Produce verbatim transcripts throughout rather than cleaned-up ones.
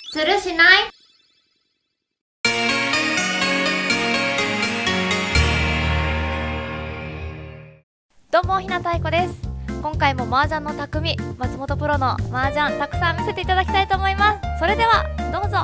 するしない？ どうも、ひなたいこです。今回も麻雀の匠松本プロの麻雀たくさん見せていただきたいと思います。それではどうぞ。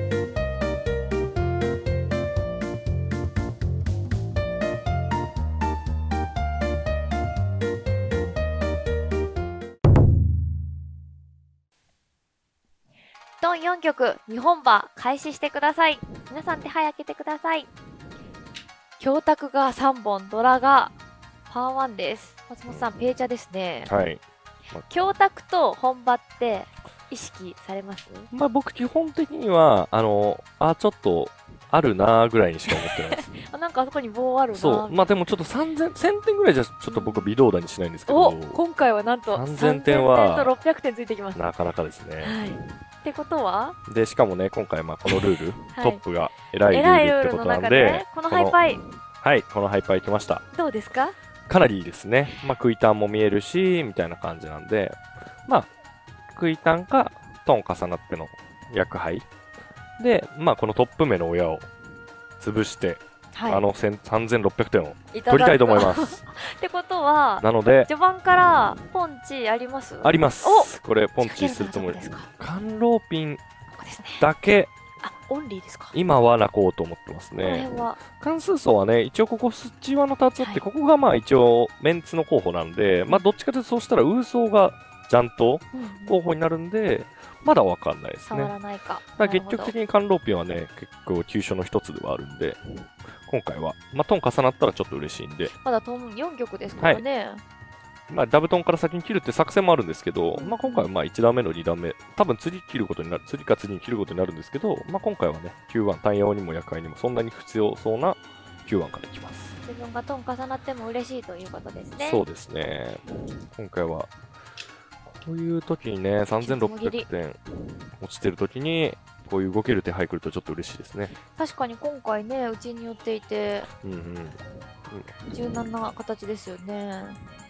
ドンよん局にほん馬開始してください。皆さん手配開けてください。教卓がさんぼん、ドラがパーワンです。松本さん、ペーチャですね。 はい。 教卓と本場って意識されます？ まあ僕基本的には、あの、あ、ちょっとあるなーぐらいにしか思ってないです。 あ、なんかあそこに棒あるな。 そう。まあでもちょっとさんぜん、せんてんぐらいじゃちょっと僕は微動だにしないんですけど。 お、今回はなんとさんぜんてんはさんぜんてんとろっぴゃくてんついてきます。 なかなかですね。 はい。ってことはで、しかもね、今回まあこのルール、 はい、 トップが偉いル偉いルールってことールの中なんで、 で、このハイパイ。 はい、このハイパイ来ました。 どうですか？ かなりいいですね。まあ、クイタンも見えるし、みたいな感じなんで、まあ、クイタンかトン重なっての役配。で、まあ、このトップ目の親を潰して、はい、あのさんぜんろっぴゃくてんを取りたいと思います。 ってことは、 なので、 序盤からポンチあります？ あります。 お、 これ、ポンチするつもりです。甘露ピンだけ、 あ、オンリーですか？ 今は泣こうと思ってますね。関数層はね、一応ここスチワのタツって、ここがまあ一応メンツの候補なんで、まあどっちかというとそうしたらウーソーがジャント候補になるんで、まだわかんないですね。 触らないか。 だ結局的に甘露ピンはね、結構急所の一つではあるんで、今回は、まあトン重なったらちょっと嬉しいんで。 まだトンよん局ですからね。はい、 まあ、ダブトンから先に切るって作戦もあるんですけど、まあ、今回はまあいち段目のに段目、多分次切ることになる、次か次に切ることになるんですけど、まあ、今回はね、きゅうばん、単葉にも役配にもそんなに必要そうなきゅうばんからいきます。 自分がトン重なっても嬉しいということですね。 そうですね。今回は、こういう時にね、さんぜんろっぴゃくてん落ちてる時に、こういう動ける手配来るとちょっと嬉しいですね。 確かに今回ね、うちに寄っていて、うんうん、柔軟な形ですよね。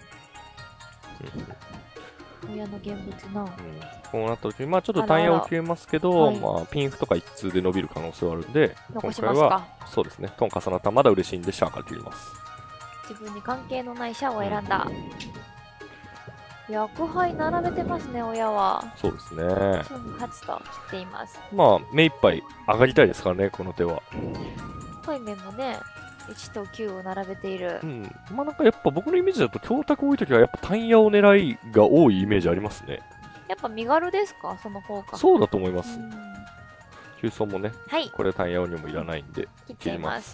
親の現物な、うん、 こうなった時に、まあちょっと単葉を切れますけど、はい、まあピンフとか一通で伸びる可能性はあるんで、今回は、そうですね、トン重なったらまだ嬉しいんで、シャアから切ります。 自分に関係のないシャアを選んだ。うん、役配並べてますね、親は。 そうですね。 はちと切っています。 まあ、目いっぱい上がりたいですからね、この手は。 対面もね、いちときゅうを並べている。 うん。まあなんかやっぱ僕のイメージだと、教卓多いときはやっぱ単葉を狙いが多いイメージありますね。 やっぱ身軽ですか、その方が。 そうだと思います。急走もね、 はい、 これ単葉にもいらないんで、 切ります。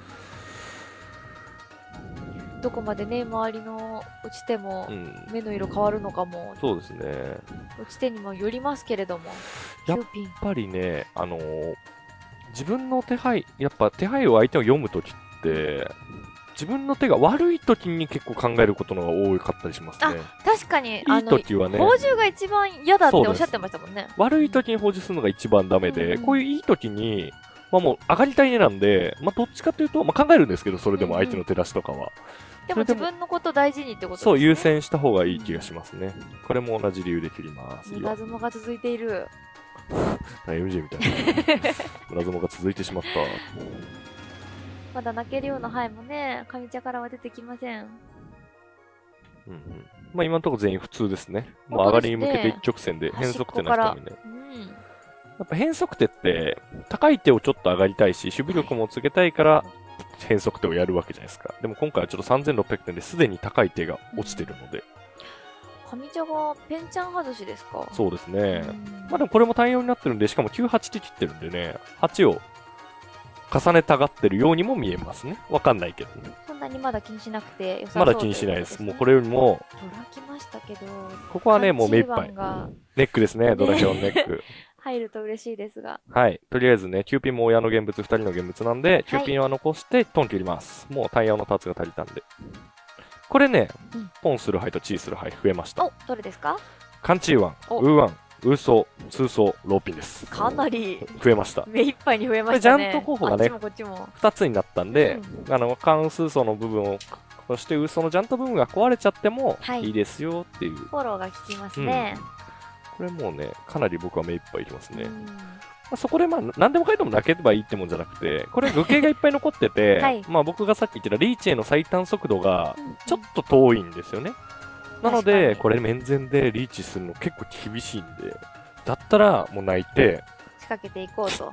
どこまでね、周りの落ちても目の色変わるのかも、 うん、そうですね。 落ちてにもよりますけれども、 やっぱりね、あのー、自分の手配、やっぱ手配を相手を読むときって、自分の手が悪いときに結構考えることのが多かったりしますね。 あ、確かに、 いいときはね、 宝珠が一番嫌だっておっしゃってましたもんね。 悪いときに宝珠するのが一番ダメで、うん、こういういいときに、まあもう上がりたいねなんで、まあどっちかというと、まあ考えるんですけど、それでも相手の手出しとかは。うんうん、 でも自分のこと大事にってことですね。 そう、優先した方がいい気がしますね。これも同じ理由で切ります。 ムラ相撲が続いている。 エムジェー みたいな。ムラ相撲が続いてしまった。 まだ泣けるような牌もね、上茶からは出てきません。 うんうん、まあ今のところ全員普通ですね。まあ上がりに向けて一直線で変則手な人にね。うん、やっぱ変則手って高い手をちょっと上がりたいし、守備力もつけたいから変則手をやるわけじゃないですか。でも今回はちょっとさんぜんろっぴゃくてんですでに高い手が落ちてるので。 上茶がペンチャン外しですか？ そうですね。まあでもこれも単葉になってるんで、しかもきゅうはちで切ってるんでね、はちを重ねたがってるようにも見えますね。わかんないけどね。 そんなにまだ気にしなくて良さそう、 まだ気にしないです。もうこれよりも。 ドラきましたけど。 ここはね、もう目いっぱい。ネックですね、ドラヒョンネック。 入ると嬉しいですが。 はい。とりあえずね、キューピンも親の現物、ふたりの現物なんで、キューピンは残して、トン切ります。もう単葉のタツが足りたんで。これね、うん、ポンする牌とチーする牌増えました。 お、どれですか？ カンチーワン、ウーワン、ウーソー、ツーソー、ローピンです。 かなり増えました。 目いっぱいに増えましたね。 ジャント候補がね、ふたつになったんで、うん、あの、カンスーソーの部分を、そしてウーソーのジャント部分が壊れちゃってもいいですよっていう。 フォローが効きますね。 うん、 これもうね、かなり僕は目いっぱいいきますね。まあ、そこでまあ、何でも書いても泣けばいいってもんじゃなくて、これ具形がいっぱい残ってて、はい、まあ僕がさっき言ってたリーチへの最短速度がちょっと遠いんですよね。うん、なので、これ面前でリーチするの結構厳しいんで、だったらもう泣いて、 仕掛けていこうと。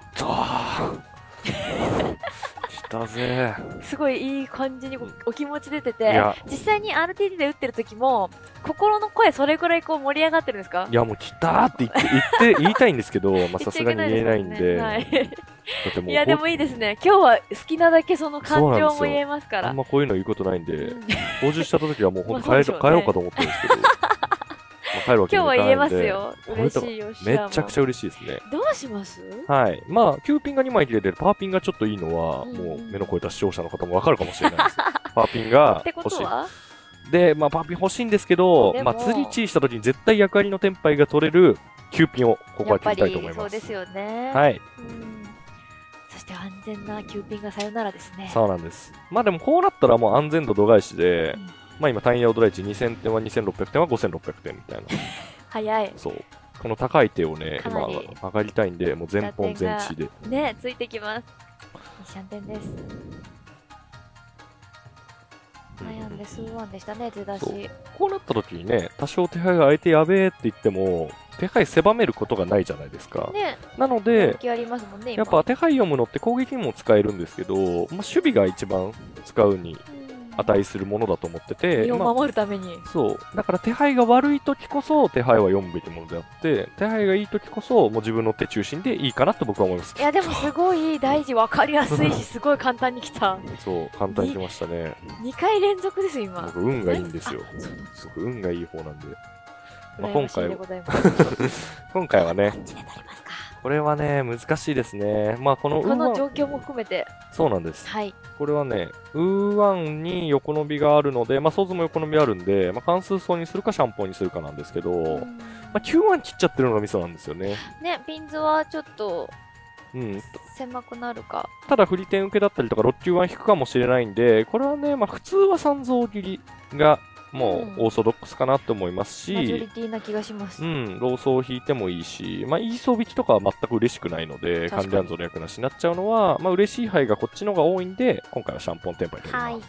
来たぜ。 すごいいい感じにお気持ち出てて、実際に アールティーディー で打ってる時も、心の声それくらいこう盛り上がってるんですか？ いやもう来たーって言って、言って、言いたいんですけど、まあさすがに言えないんで。はい、 いやでもいいですね。今日は好きなだけその感情も言えますから。 あんまこういうの言うことないんで、補充した時はもう本当帰ろうかと思ってるんですけど。帰るわけにもいかないんで。今日は言えますよ。嬉しいよ。 めちゃくちゃ嬉しいですね。 どうします？ はい。まあ、キューピンがにまい切れてるパーピンがちょっといいのは、うん、もう目の超えた視聴者の方もわかるかもしれないです。パーピンが欲しい。で、まあ、パーピン欲しいんですけど、まあ、次チーした時に絶対役割のテンパイが取れるキューピンをここは切りたいと思います。 そうですよね。 はい。 そして安全なキューピンがさよならですね。 そうなんです。まあでもこうなったらもう安全度度外視で、うん、まあ今単ヤドライチにせんてんはにせんろっぴゃくてんはごせんろっぴゃくてんみたいな。 早い。 そう。この高い手をね、今上がりたいんで、もう全本全地で。 ね、ついてきます。シャンテンです。悩んで数ワンでしたね、出だし。 こうなった時にね、多少手配が相手やべえって言っても、手配狭めることがないじゃないですか。 ね。 なので、 ね、 やっぱ手配読むのって攻撃にも使えるんですけど、まあ、守備が一番使うに値するものだと思ってて、 身を守るために、 まあ、そうだから手配が悪い時こそ手配は読むべきものであって、手配がいい時こそもう自分の手中心でいいかなと僕は思います。 いやでもすごい大事、分かりやすいしすごい簡単にきた。 そう簡単にきましたね。 にかい連続です今。 僕運がいいんですよ。僕運がいい方なんで、まあ、今回は今回はね、これはね難しいですね。まあこのこの状況も含めてそうなんです。 はい。 これはね、ウーワンに横伸びがあるので、まあ、ソーズも横伸びあるんで、まあ、関数層にするかシャンポンにするかなんですけど、まあ、キューワン 切っちゃってるのがミソなんですよね。 ね、ピンズはちょっと、 うん、 狭くなるか。 ただ、振り点受けだったりとか、ろっキューワン引くかもしれないんで、これはね、まあ、普通は三蔵切りが、もうオーソドックスかなって思いますし、 マジョリティな気がします。 うん、ローソーを引いてもいいし、まあ、イーソー引きとかは全く嬉しくないので、カンディアンゾの役なしになっちゃうのは、まあ、嬉しい牌がこっちの方が多いんで、今回はシャンポンテンパイ取ります。はい、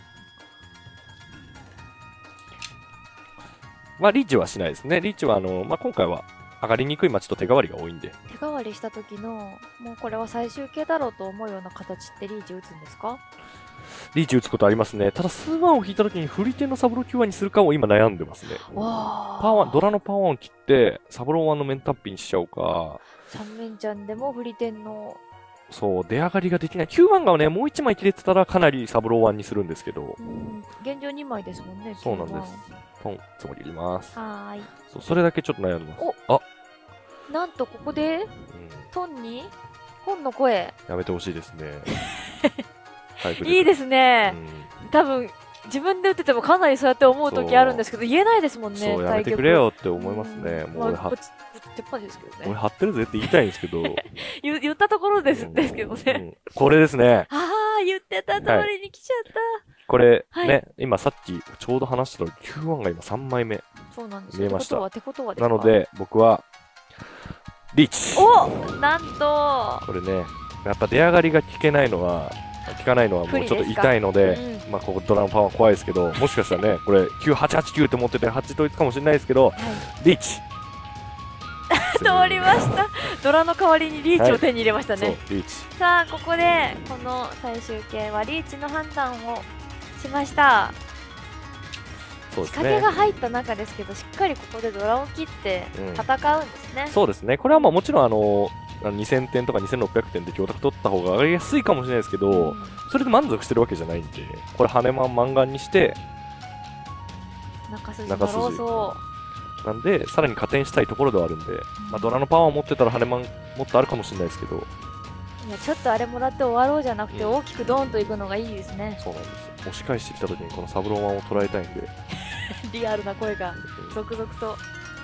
まあ、リーチはしないですね。リーチはあの、まあ、今回は上がりにくい街と手代わりが多いんで。 手代わりした時の、もうこれは最終形だろうと思うような形ってリーチ打つんですか？ リーチ打つことありますね。ただ、スーワンを引いたときに振り手のサブローキューワンにするかを今悩んでますね。パワー、ドラのパワーを切って、サブローワンのメンタッピにしちゃうか。 三面ちゃんでも振り手の。 そう、出上がりができない。キューワンがね、もういちまい切れてたらかなりサブローワンにするんですけど。 うん、現状にまいですもんね。 そうなんです。ポン、つもり入れます。 はーい。 そう、それだけちょっと悩んでます。 おあなんとここで、うん、トンに本の声。 やめてほしいですね。 いいですね、うん、多分自分で打っててもかなりそうやって思う時あるんですけど言えないですもんね。 そうやめてくれよって思いますね。もう俺は俺張ってるぜって言いたいんですけど言, 言ったところです、うん、ですけどね、うん、 これですね。 ああ言ってた通りに来ちゃった、はい、 これ、はい、ね今さっきちょうど話したのキューワンが今さんまいめそうなんです見えました。 手ことはなので僕はリーチ。 おなんとこれねやっぱ出上がりが効けないのは効かないのはもうちょっと痛いので、うん、まあここドラのパワー怖いですけど、もしかしたらねこれきゅうはちはちきゅうって持っててはち統一かもしれないですけど、はい、リーチ通りました。ドラの代わりにリーチを手に入れましたね、はい、 リーチ。 さあここでこの最終形はリーチの判断をしました。そうですね、仕掛けが入った中ですけどしっかりここでドラを切って戦うんですね、 うん、そうですね。これはまあもちろんあのにせんてんとかにせんろっぴゃくてんで強卓取った方が上がりやすいかもしれないですけど、うん、それで満足してるわけじゃないんで、これ羽マンマンガンにして中筋のローソーなんでさらに加点したいところではあるんで、うんまあ、ドラのパワーを持ってたら羽マンもっとあるかもしれないですけど、 いやちょっとあれもらって終わろうじゃなくて、うん、大きくドーンといくのがいいですね。 そうなんです。押し返してきた時にこのサブローマンを捉えたいんでリアルな声が続々と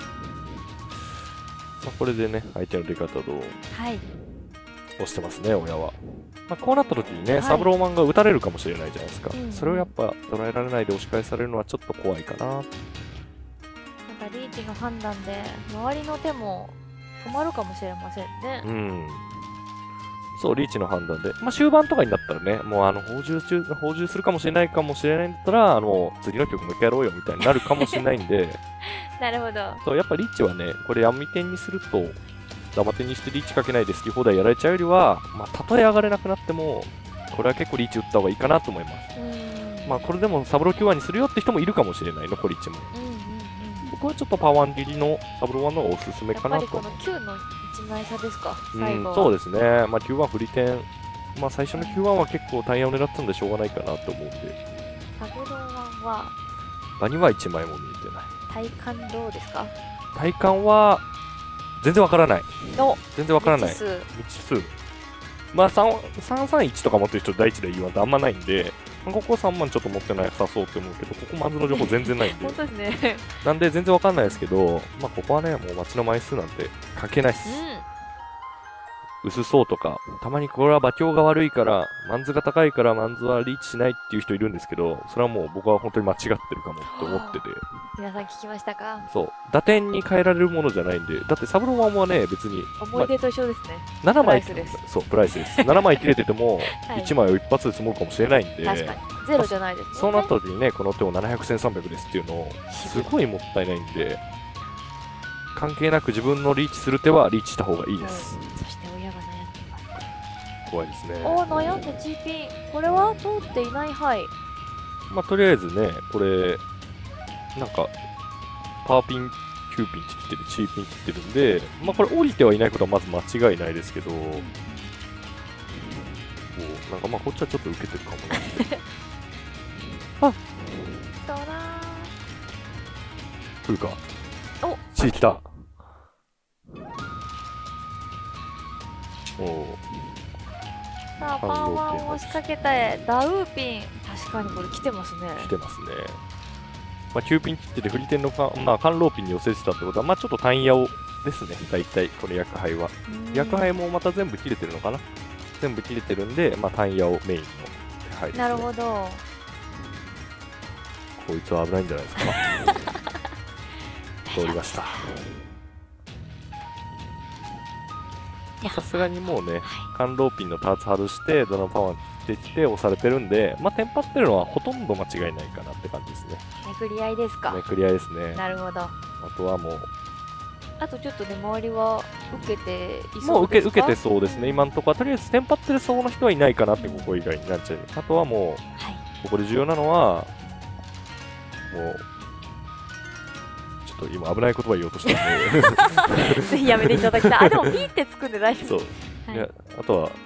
まあこれでね相手の出方とはい押してますね親は。まあ、こうなった時にね、はい、サブローマンが打たれるかもしれないじゃないですか、うん、それをやっぱ捉えられないで押し返されるのはちょっと怖いかな。 なんかリーチチの判断で周りの手も止まるかもしれませんね。 うん。そう、リーチの判断で。まあ、終盤とかになったらね、もうあの、放充中、放充するかもしれないかもしれないんだったら、あの、次の曲もう一回やろうよみたいになるかもしれないんで、 なるほど。 そう、やっぱリーチはね、これ闇点にすると、ダマ点にしてリーチかけないで好き放題やられちゃうよりは、まあ、たとえ上がれなくなっても、これは結構リーチ打った方がいいかなと思います。まあ、これでもサブローきゅうわにするよって人もいるかもしれない、残りいちも。 うんうんうん。 僕はちょっとパワー切りのサブローワンの方がおすすめかなと。 やっぱりこのきゅうのいちまい差ですか、 うん、 最後は。 そうですね。まあ、きゅうわん振り点。まあ、最初のきゅうわんは結構タイヤを狙ってたんでしょうがないかなと思うんで。 サブローワンは、 場にはいちまいも見えてない。 体感どうですか？ 体感は、全然わからない。 の全然わからない。 未知数。 未知数。まあ、さんさんいちとか持ってる人第一で言わんとあんまないんで、ここさんまんちょっと持ってなさそうって思うけど、ここマンズの情報全然ないんで。 本当ですね。 なんで全然わかんないですけど、まあ、ここはね、もう街の枚数なんて関係ないっす。 うん。 薄そうとか、たまにこれは馬強が悪いから、マンズが高いからマンズはリーチしないっていう人いるんですけど、それはもう僕は本当に間違ってるかもって思ってて。 皆さん聞きましたか？ そう。打点に変えられるものじゃないんで、だってサブローワンはね、別に。 思い出と一緒ですね。 ななまい、 プライスですそう、プライスです。ななまい切れてても、 はい、 いちまいを一発で積もるかもしれないんで、 確かに。ゼロじゃないですね。 そうなった時にね、この手をななひゃく、せんさんびゃくですっていうの、すごいもったいないんで、関係なく自分のリーチする手はリーチした方がいいです。 うん、そして親が悩んでいます。 怖いですね。 おー、悩んでチーピン。これは通っていない範囲。 まあ、とりあえずね、これ、なんか、パーピン、キューピンって言ってる、チーピンって言ってるんで、まあ、これ降りてはいないことはまず間違いないですけど、もうなんかまあ、こっちはちょっと受けてるかもなって。あドラ来るか。 おチー来た。おお。 さあ、パーワンを仕掛けたダウーピン。確かにこれ来てますね。 来てますね。まあ、きゅうピン切ってて、振り点のか、まあ、カンローピンに寄せてたってことは、まあ、ちょっと単ヤをですね、大体、この薬杯は。薬杯もまた全部切れてるのかな？全部切れてるんで、まあ、単ヤをメインの手配ですね。 なるほど。 こいつは危ないんじゃないですか。通りました。さすがにもうね、カンローピンのパーツ外して、ドラムパワー切ってきて押されてるんで、まあ、テンパってるのはほとんど間違いないかなって感じですね。 めくり合いですか。 めくり合いですね。 なるほど。あとはもう、 あとちょっとね、周りは受けていそうですか？ もう受け、受けてそうですね、今のところは。とりあえずテンパってる層の人はいないかなって、ここ以外になっちゃう。あとはもう、はい、ここで重要なのは、もう、ちょっと今危ない言葉言おうとしたんで。 ぜひやめていただきたい。あ、でもピーってつくんで大丈夫。 そう。はい、いや、あとは、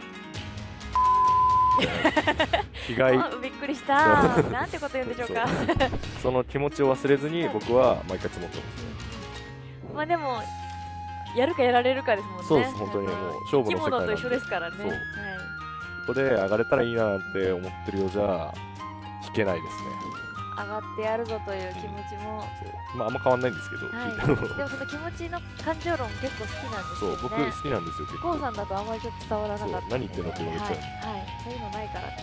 被害びっくりした。なんてこと言うんでしょうか。 その気持ちを忘れずに僕は毎回積もってますね。 まあでも、やるかやられるかですもんね。 そうです、本当にもう勝負の世界なんで。 生き物と一緒ですからね。 そう。はい、ここで上がれたらいいなって思ってるようじゃ、引けないですね。 上がってやるぞという気持ちも、 そう、まああんま変わんないんですけど、 はい、でもその気持ちの感情論結構好きなんですよね。 そう、僕好きなんですよ結構。 コウさんだとあまりちょっと伝わらなかった。 何言ってんのって言われちゃう、 はい、はい、そういうのないからって。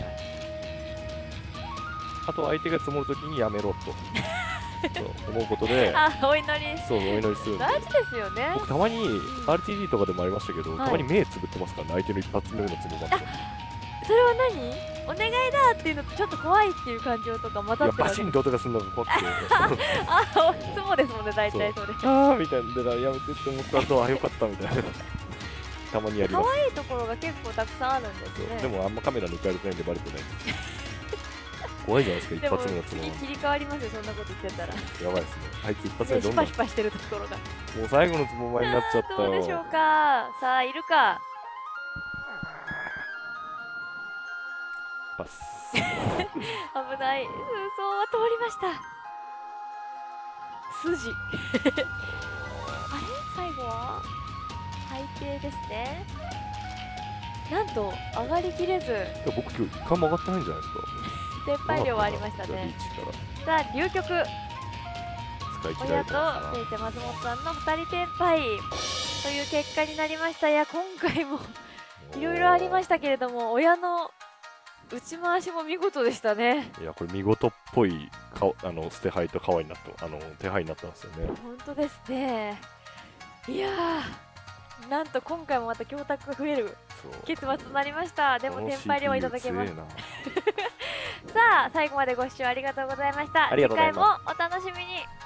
あと相手が積もるときにやめろとそう思うことで、 あ、お祈り、 そうお祈りするんで。 大事ですよね。 僕たまに アールティーディー とかでもありましたけど、はい、たまに目つぶってますからね、相手の一発目のつぼまで。 それは何？お願いだっていうのとちょっと怖いっていう感情とか混ざってる。 いや、バチンと音がするのが怖くて。 あ、そうですもんね、大体それ。 ああみたいな、やめてって思った後はよかったみたいな。たまにやります。 可愛いところが結構たくさんあるんですね。 でもあんまカメラ抜かれてないんでバレてないんです。怖いじゃないですか、一発目のつぼ。 次切り替わりますよ、そんなこと言ってたら。 やばいですね。あいつ一発目どんどん。 シパシパしてるところが。 もう最後のつぼまになっちゃったよ。 どうでしょうか。さあ、いるか。 パス。 危ない。そうは通りました。筋。あれ最後は最低ですね。なんと上がりきれず。いや僕今日一回も上がってないんじゃないですか。 転廃量はありましたね。さあ流局。親と聖地松本さんのふたり転廃という結果になりました。いや今回もいろいろありましたけれども、親の打ち回しも見事でしたね。 いや、これ見事っぽい顔、あの、捨て牌とカワイになった、あの、手牌になったんですよね。 本当ですね。いやー、なんと今回もまた供託が増える結末となりました。でも、天敗ではいただけます。さあ、最後までご視聴ありがとうございました。次回もお楽しみに。